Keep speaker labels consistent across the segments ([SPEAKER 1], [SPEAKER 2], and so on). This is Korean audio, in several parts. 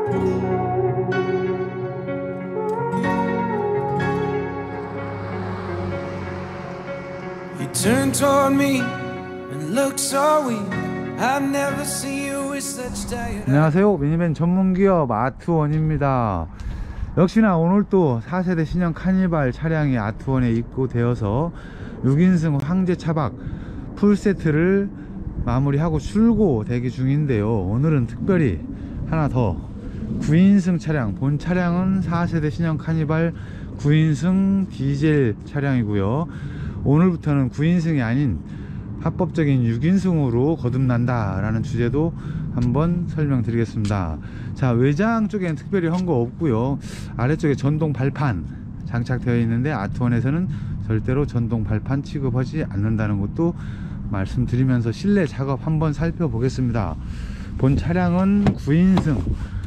[SPEAKER 1] Turn toward me and look so weak. I've never seen you with such tired.
[SPEAKER 2] 안녕하세요. 미니밴 전문기업 아트원입니다. 역시나 오늘 또 4세대 신형 카니발 차량이 아트원에 입고되어서 6인승 황제 차박 풀세트를 마무리하고 출고 대기 중인데요. 오늘은 특별히 하나 더 9인승 차량, 본 차량은 4세대 신형 카니발 9인승 디젤 차량이고요. 오늘부터는 9인승이 아닌 합법적인 6인승으로 거듭난다 라는 주제도 한번 설명드리겠습니다. 자, 외장 쪽에는 특별히 한 거 없고요. 아래쪽에 전동 발판 장착되어 있는데 아트원에서는 절대로 전동 발판 취급하지 않는다는 것도 말씀드리면서 실내 작업 한번 살펴보겠습니다. 본 차량은 9인승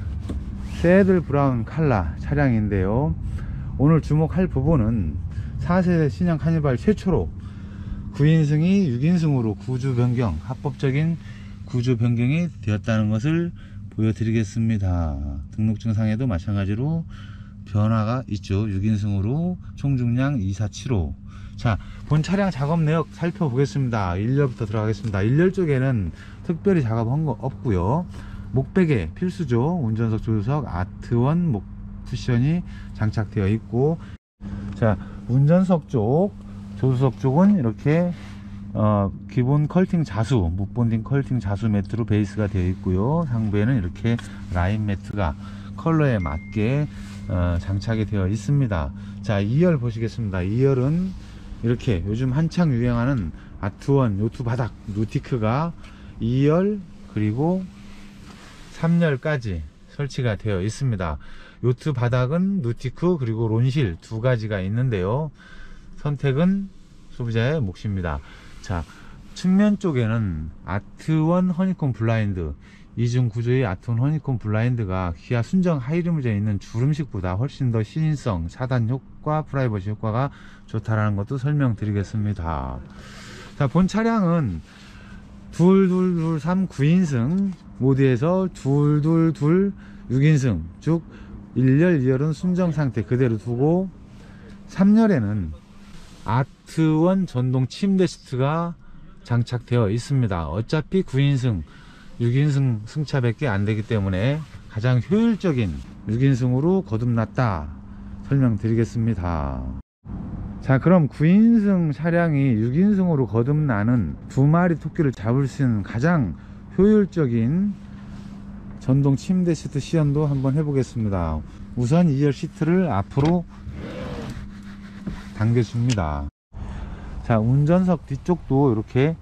[SPEAKER 2] 새들 브라운 컬러 차량인데요. 오늘 주목할 부분은 4세대 신형 카니발 최초로 9인승이 6인승으로 구조 변경, 합법적인 구조 변경이 되었다는 것을 보여드리겠습니다. 등록증상에도 마찬가지로 변화가 있죠. 6인승으로 총중량 2475. 자, 본 차량 작업 내역 살펴보겠습니다. 1열부터 들어가겠습니다. 1열 쪽에는 특별히 작업한 거 없고요. 목베개 필수죠. 운전석, 조수석, 아트원 목 쿠션이 장착되어 있고, 자, 운전석 쪽, 조수석 쪽은 이렇게 기본 컬팅 자수, 무본딩 컬팅 자수 매트로 베이스가 되어 있고요. 상부에는 이렇게 라인 매트가 컬러에 맞게 장착이 되어 있습니다. 자, 2열 보시겠습니다. 2열은 이렇게 요즘 한창 유행하는 아트원 요트 바닥 누티크가 2열 그리고 3열까지 설치가 되어 있습니다. 요트 바닥은 누티크 그리고 론실 두 가지가 있는데요. 선택은 소비자의 몫입니다. 자, 측면 쪽에는 아트원 허니콤 블라인드, 이중 구조의 아트원 허니콤 블라인드가 기아 순정 하이리무진에 있는 주름식보다 훨씬 더 시인성, 차단 효과, 프라이버시 효과가 좋다라는 것도 설명드리겠습니다. 자, 본 차량은 2223 9인승 모드에서 222 6인승, 즉 1열, 2열은 순정 상태 그대로 두고 3열에는 아트원 전동 침대 시트가 장착되어 있습니다. 어차피 9인승, 6인승 승차밖에 안 되기 때문에 가장 효율적인 6인승으로 거듭났다 설명드리겠습니다. 자, 그럼 9인승 차량이 6인승으로 거듭나는 두 마리 토끼를 잡을 수 있는 가장 효율적인 전동 침대 시트 시연도 한번 해보겠습니다. 우선 2열 시트를 앞으로 당겨줍니다. 자, 운전석 뒤쪽도 이렇게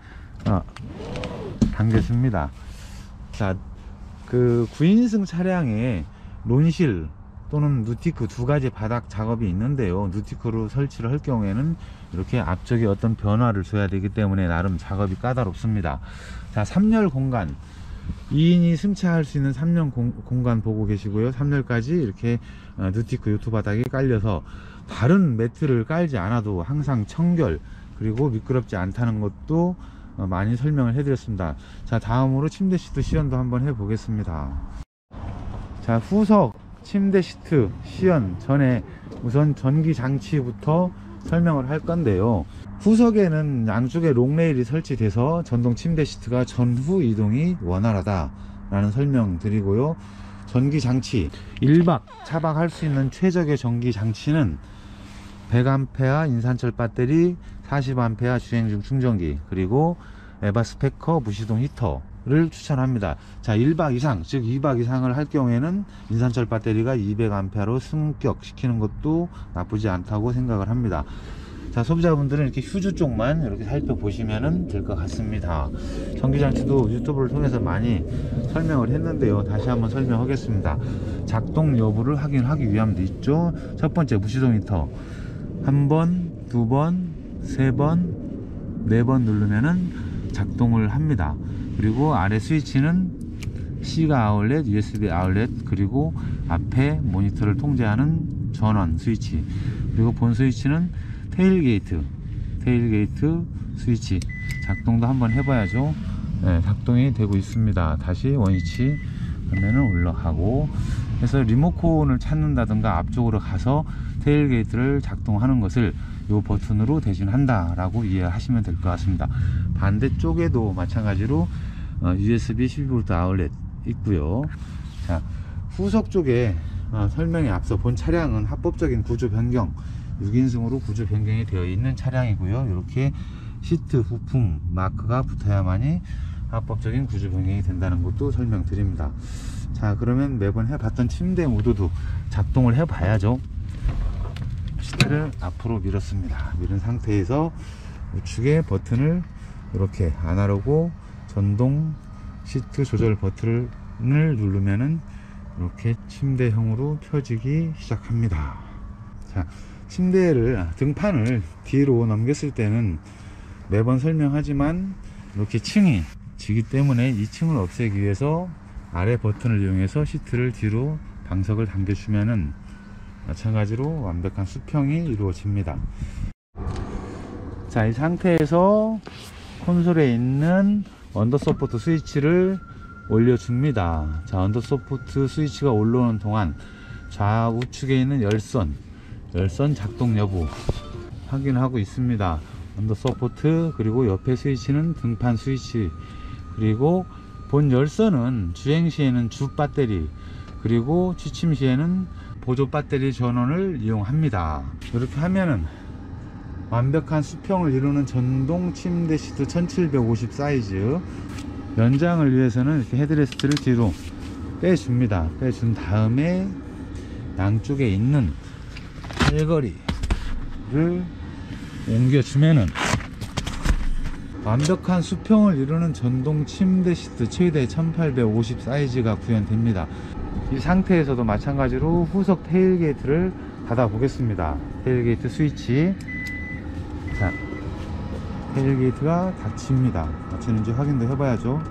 [SPEAKER 2] 당겨줍니다. 자, 그 9인승 차량에 론실 또는 누티크 두 가지 바닥 작업이 있는데요. 누티크로 설치를 할 경우에는 이렇게 앞쪽에 어떤 변화를 줘야 되기 때문에 나름 작업이 까다롭습니다. 자, 3열 공간, 2인이 승차할 수 있는 3열 공간 보고 계시고요. 3열까지 이렇게 누티크 요트 바닥이 깔려서 다른 매트를 깔지 않아도 항상 청결 그리고 미끄럽지 않다는 것도 많이 설명을 해드렸습니다. 자, 다음으로 침대 시트 시연도 한번 해보겠습니다. 자, 후석 침대 시트 시연 전에 우선 전기 장치부터 설명을 할 건데요. 후석에는 양쪽에 롱레일이 설치돼서 전동 침대 시트가 전후 이동이 원활하다 라는 설명 드리고요. 전기 장치 1박 차박할 수 있는 최적의 전기 장치는 100A 인산철 배터리, 40A 주행 중 충전기, 그리고 에바 스페커 무시동 히터를 추천합니다. 자, 1박 이상, 즉 2박 이상을 할 경우에는 인산철 배터리가 200A로 승격시키는 것도 나쁘지 않다고 생각을 합니다. 자, 소비자분들은 이렇게 휴즈 쪽만 이렇게 살펴보시면 될 것 같습니다. 전기장치도 유튜브를 통해서 많이 설명을 했는데요. 다시 한번 설명하겠습니다. 작동 여부를 확인하기 위함도 있죠. 첫 번째, 무시동 히터. 한 번, 두 번, 세 번, 네 번 누르면은 작동을 합니다. 그리고 아래 스위치는 C가 아울렛, USB 아울렛, 그리고 앞에 모니터를 통제하는 전원 스위치, 그리고 본 스위치는 테일게이트 스위치 작동도 한번 해봐야죠. 네, 작동이 되고 있습니다. 다시 원위치 화면을 올라가고, 그래서 리모컨을 찾는다든가 앞쪽으로 가서 테일게이트를 작동하는 것을 이 버튼으로 대신한다 라고 이해하시면 될 것 같습니다. 반대쪽에도 마찬가지로 USB 12V 아울렛 있고요. 자, 후석 쪽에 설명에 앞서 본 차량은 합법적인 구조 변경, 6인승으로 구조 변경이 되어 있는 차량이고요. 이렇게 시트 부품 마크가 붙어야만이 합법적인 구조 변경이 된다는 것도 설명드립니다. 자, 그러면 매번 해봤던 침대 모드도 작동을 해 봐야죠. 시트를 앞으로 밀었습니다. 밀은 상태에서 우측에 버튼을 이렇게 아날로그 전동 시트 조절 버튼을 누르면은 이렇게 침대형으로 펴지기 시작합니다. 자, 침대를 등판을 뒤로 넘겼을 때는 매번 설명하지만 이렇게 층이 지기 때문에 이 층을 없애기 위해서 아래 버튼을 이용해서 시트를 뒤로 방석을 당겨주면은 마찬가지로 완벽한 수평이 이루어집니다. 자, 이 상태에서 콘솔에 있는 언더서포트 스위치를 올려줍니다. 자, 언더서포트 스위치가 올라오는 동안 좌우측에 있는 열선 작동 여부 확인하고 있습니다. 언더서포트, 그리고 옆에 스위치는 등판 스위치, 그리고 본 열선은 주행 시에는 주 배터리, 그리고 취침 시에는 보조 배터리 전원을 이용합니다. 이렇게 하면은 완벽한 수평을 이루는 전동 침대 시트 1750 사이즈, 연장을 위해서는 이렇게 헤드레스트를 뒤로 빼줍니다. 빼준 다음에 양쪽에 있는 팔걸이를 옮겨주면은 완벽한 수평을 이루는 전동 침대 시트 최대 1850 사이즈가 구현됩니다. 이 상태에서도 마찬가지로 후석 테일게이트를 닫아 보겠습니다. 테일게이트 스위치. 자, 테일게이트가 닫힙니다. 닫히는지 확인도 해봐야죠.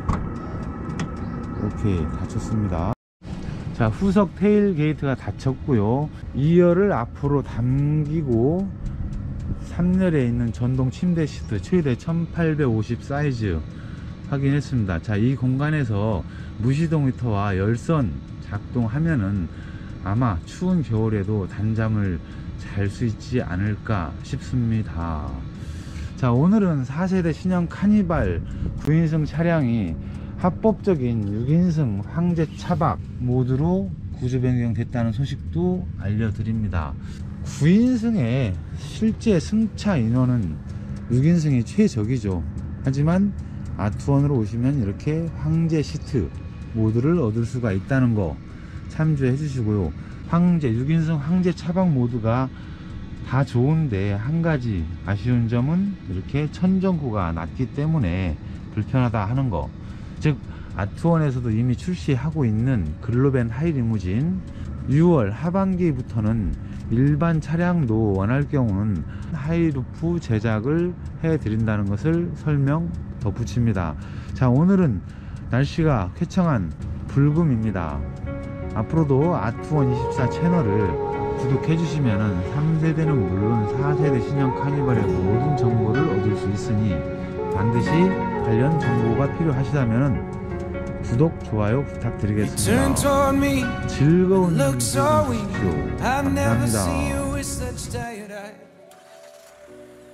[SPEAKER 2] 오케이, 닫혔습니다. 자, 후석 테일게이트가 닫혔고요. 2열을 앞으로 당기고 3열에 있는 전동 침대 시트 최대 1850 사이즈 확인했습니다. 자, 이 공간에서 무시동 히터와 열선 작동하면은 아마 추운 겨울에도 단잠을 잘 수 있지 않을까 싶습니다. 자, 오늘은 4세대 신형 카니발 9인승 차량이 합법적인 6인승 황제 차박 모드로 구조 변경됐다는 소식도 알려드립니다. 9인승의 실제 승차 인원은 6인승이 최적이죠. 하지만 아트원으로 오시면 이렇게 황제 시트 모드를 얻을 수가 있다는 거 참조해 주시고요. 6인승 황제 차박 모드가 다 좋은데 한 가지 아쉬운 점은 이렇게 천정고가 낮기 때문에 불편하다 하는 거. 즉, 아트원에서도 이미 출시하고 있는 글로벤 하이리무진 6월 하반기부터는 일반 차량도 원할 경우는 하이루프 제작을 해 드린다는 것을 설명 덧붙입니다. 자, 오늘은 날씨가 쾌청한 불금입니다. 앞으로도 아트원24 채널을 구독해 주시면 3세대는 물론 4세대 신형 카니발의 모든 정보를 얻을 수 있으니 반드시 관련 정보가 필요하시다면 구독, 좋아요 부탁드리겠습니다. 즐거운 하루 되십시오. 감사합니다.